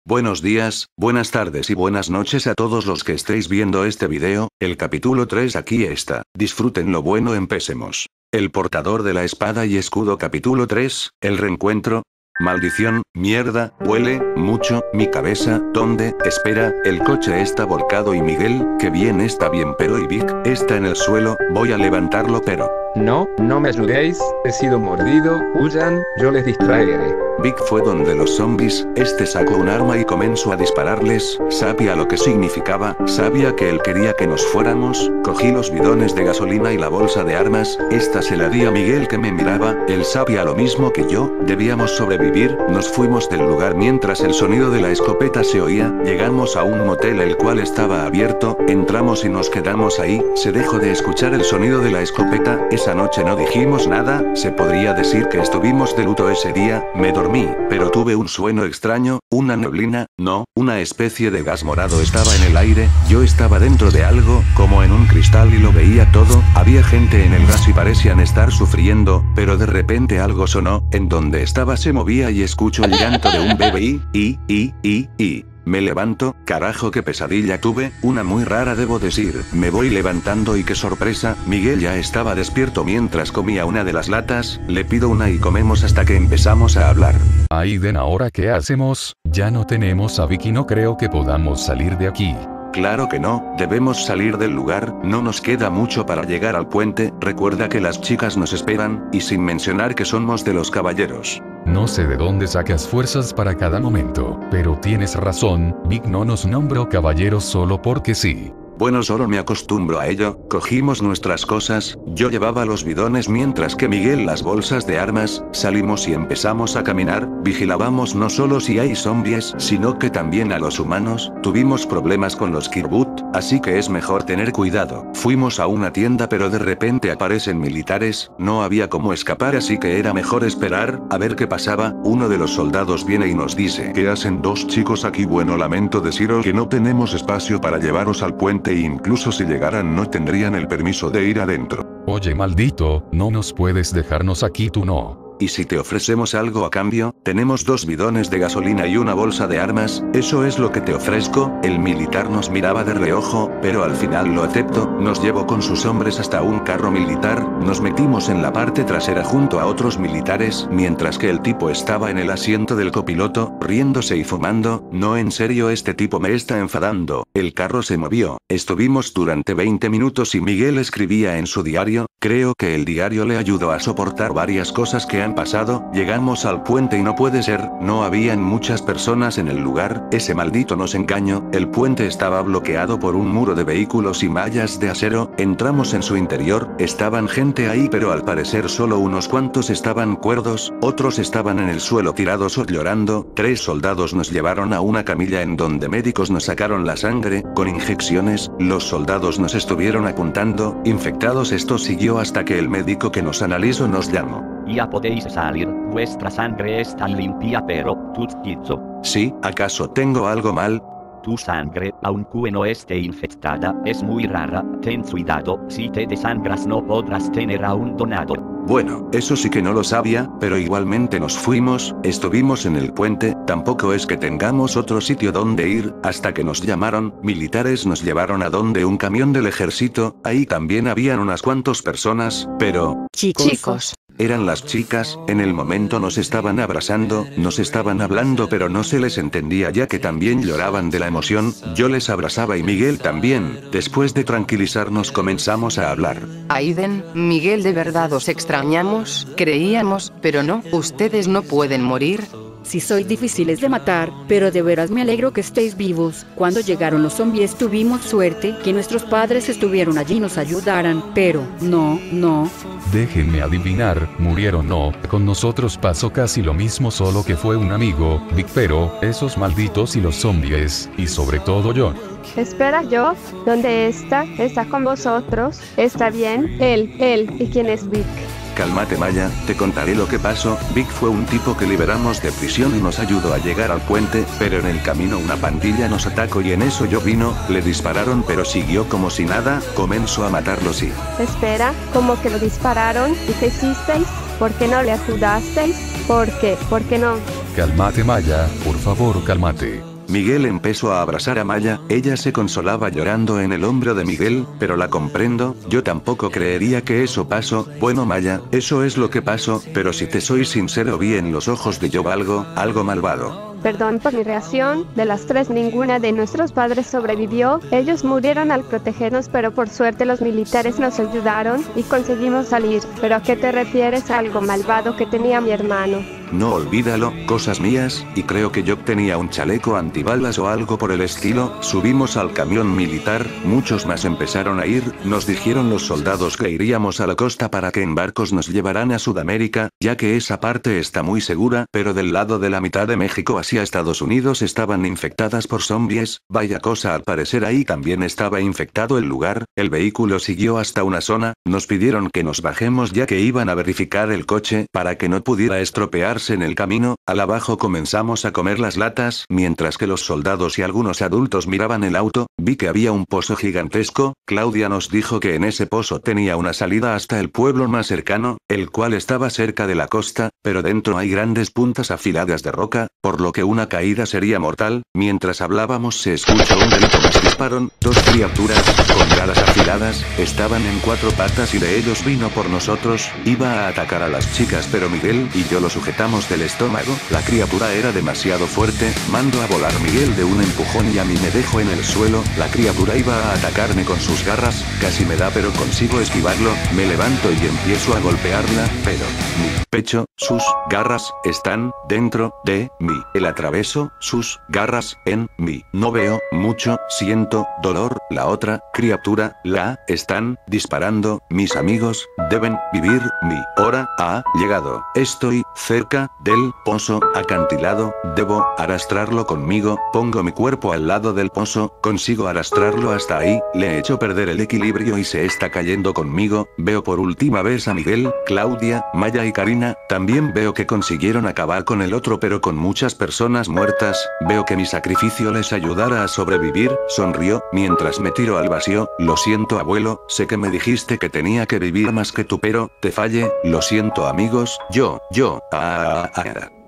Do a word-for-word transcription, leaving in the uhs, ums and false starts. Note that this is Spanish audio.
Buenos días, buenas tardes y buenas noches a todos los que estéis viendo este video. El capítulo tres aquí está. Disfruten lo bueno, empecemos. El portador de la espada y escudo capítulo tres, el reencuentro. Maldición, mierda, huele, mucho, mi cabeza, ¿dónde? Espera, el coche está volcado y Miguel, que bien está bien pero y Vic, está en el suelo, voy a levantarlo pero... No, no me ayudéis, he sido mordido, huyan, yo les distraeré. Vic fue donde los zombies, este sacó un arma y comenzó a dispararles, sabía lo que significaba, sabía que él quería que nos fuéramos, cogí los bidones de gasolina y la bolsa de armas, esta se la di a Miguel que me miraba, él sabía lo mismo que yo, debíamos sobrevivir, nos fuimos del lugar mientras el sonido de la escopeta se oía, llegamos a un motel el cual estaba abierto, entramos y nos quedamos ahí, se dejó de escuchar el sonido de la escopeta, esa noche no dijimos nada, se podría decir que estuvimos de luto ese día, me dormí. Pero tuve un sueño extraño, una neblina, no, una especie de gas morado estaba en el aire, yo estaba dentro de algo, como en un cristal y lo veía todo, había gente en el gas y parecían estar sufriendo, pero de repente algo sonó, en donde estaba se movía y escucho el llanto de un bebé y, y, y, y, y. Me levanto, carajo qué pesadilla tuve, una muy rara debo decir, me voy levantando y qué sorpresa, Miguel ya estaba despierto mientras comía una de las latas, le pido una y comemos hasta que empezamos a hablar. Aiden, ¿ahora qué hacemos? Ya no tenemos a Vicky, no creo que podamos salir de aquí. Claro que no, debemos salir del lugar, no nos queda mucho para llegar al puente, recuerda que las chicas nos esperan, y sin mencionar que somos de los caballeros. No sé de dónde sacas fuerzas para cada momento, pero tienes razón, Vic no nos nombró caballeros solo porque sí. Bueno, solo me acostumbro a ello, cogimos nuestras cosas, yo llevaba los bidones mientras que Miguel las bolsas de armas, salimos y empezamos a caminar, vigilábamos no solo si hay zombies, sino que también a los humanos, tuvimos problemas con los Kirbut, así que es mejor tener cuidado. Fuimos a una tienda pero de repente aparecen militares, no había cómo escapar así que era mejor esperar, a ver qué pasaba, uno de los soldados viene y nos dice: ¿Qué hacen dos chicos aquí? Bueno, lamento deciros que no tenemos espacio para llevaros al puente. E incluso si llegaran no tendrían el permiso de ir adentro. Oye maldito, no nos puedes dejarnos aquí, tú no. ¿Y si te ofrecemos algo a cambio? Tenemos dos bidones de gasolina y una bolsa de armas, ¿eso es lo que te ofrezco? El militar nos miraba de reojo, pero al final lo aceptó, nos llevó con sus hombres hasta un carro militar, nos metimos en la parte trasera junto a otros militares, mientras que el tipo estaba en el asiento del copiloto, riéndose y fumando, no en serio este tipo me está enfadando, el carro se movió, estuvimos durante veinte minutos y Miguel escribía en su diario, creo que el diario le ayudó a soportar varias cosas que han pasado, llegamos al puente y no puede ser, no habían muchas personas en el lugar, ese maldito nos engañó, el puente estaba bloqueado por un muro de vehículos y mallas de acero, entramos en su interior, estaban gente ahí pero al parecer solo unos cuantos estaban cuerdos, otros estaban en el suelo tirados o llorando, tres soldados nos llevaron a una camilla en donde médicos nos sacaron la sangre, con inyecciones, los soldados nos estuvieron apuntando, infectados esto siguió hasta que el médico que nos analizó nos llamó. Ya podéis salir, vuestra sangre está limpia pero, Tutskitzo. ¿Sí? ¿Acaso tengo algo mal? Tu sangre, aunque no esté infectada, es muy rara, ten cuidado, si te desangras no podrás tener a un donador. Bueno, eso sí que no lo sabía, pero igualmente nos fuimos, estuvimos en el puente, tampoco es que tengamos otro sitio donde ir, hasta que nos llamaron, militares nos llevaron a donde un camión del ejército, ahí también habían unas cuantas personas, pero... Chicos. Eran las chicas, en el momento nos estaban abrazando, nos estaban hablando pero no se les entendía ya que también lloraban de la emoción, yo les abrazaba y Miguel también, después de tranquilizarnos comenzamos a hablar. Aiden, Miguel, de verdad os extrañamos, creíamos, pero no, ustedes no pueden morir. Sí sois difíciles de matar, pero de veras me alegro que estéis vivos. Cuando llegaron los zombies tuvimos suerte que nuestros padres estuvieron allí y nos ayudaran, pero no, no. Déjenme adivinar, murieron no, con nosotros pasó casi lo mismo solo que fue un amigo, Vic, pero, esos malditos y los zombies, y sobre todo yo. Espera, yo, ¿dónde está? Está con vosotros, está bien, él, él, ¿y quién es Vic? Cálmate Maya, te contaré lo que pasó, Vic fue un tipo que liberamos de prisión y nos ayudó a llegar al puente, pero en el camino una pandilla nos atacó y en eso yo vino, le dispararon pero siguió como si nada, comenzó a matarlos y... Espera, ¿cómo que lo dispararon? ¿Y qué hicisteis? ¿Por qué no le ayudasteis? ¿Por qué? ¿Por qué no? Cálmate Maya, por favor cálmate. Miguel empezó a abrazar a Maya, ella se consolaba llorando en el hombro de Miguel, pero la comprendo, yo tampoco creería que eso pasó, bueno Maya, eso es lo que pasó, pero si te soy sincero vi en los ojos de yo algo, algo malvado. Perdón por mi reacción, de las tres ninguna de nuestros padres sobrevivió, ellos murieron al protegernos pero por suerte los militares nos ayudaron y conseguimos salir, pero ¿a qué te refieres a algo malvado que tenía mi hermano? No olvídalo, cosas mías, y creo que yo tenía un chaleco antibalas o algo por el estilo, subimos al camión militar, muchos más empezaron a ir, nos dijeron los soldados que iríamos a la costa para que en barcos nos llevaran a Sudamérica, ya que esa parte está muy segura, pero del lado de la mitad de México hacia Estados Unidos estaban infectadas por zombies, vaya cosa al parecer ahí también estaba infectado el lugar, el vehículo siguió hasta una zona, nos pidieron que nos bajemos ya que iban a verificar el coche para que no pudiera estropearse en el camino, al abajo comenzamos a comer las latas, mientras que los soldados y algunos adultos miraban el auto, vi que había un pozo gigantesco, Claudia nos dijo que en ese pozo tenía una salida hasta el pueblo más cercano, el cual estaba cerca de la costa, pero dentro hay grandes puntas afiladas de roca, por lo que una caída sería mortal, mientras hablábamos se escuchó un grito más dispararon, dos criaturas, con garras afiladas, estaban en cuatro patas y de ellos vino por nosotros, iba a atacar a las chicas pero Miguel y yo lo sujetamos del estómago, la criatura era demasiado fuerte, mando a volar Miguel de un empujón y a mí me dejo en el suelo, la criatura iba a atacarme con sus garras, casi me da pero consigo esquivarlo, me levanto y empiezo a golpearla, pero mi pecho, sus garras, están dentro de mí, el atraveso, sus garras, en mí, no veo mucho, siento dolor, la otra criatura, la están disparando, mis amigos, deben vivir, mi hora ha llegado, estoy cerca del pozo acantilado, debo arrastrarlo conmigo, pongo mi cuerpo al lado del pozo, consigo arrastrarlo hasta ahí, le echo perder el equilibrio y se está cayendo conmigo, veo por última vez a Miguel, Claudia, Maya y Karina, también veo que consiguieron acabar con el otro pero con muchas personas muertas, veo que mi sacrificio les ayudará a sobrevivir, sonrió, mientras me tiro al vacío, lo siento abuelo, sé que me dijiste que tenía que vivir más que tú pero, te fallé, lo siento amigos, yo, yo, ah, ah, ah.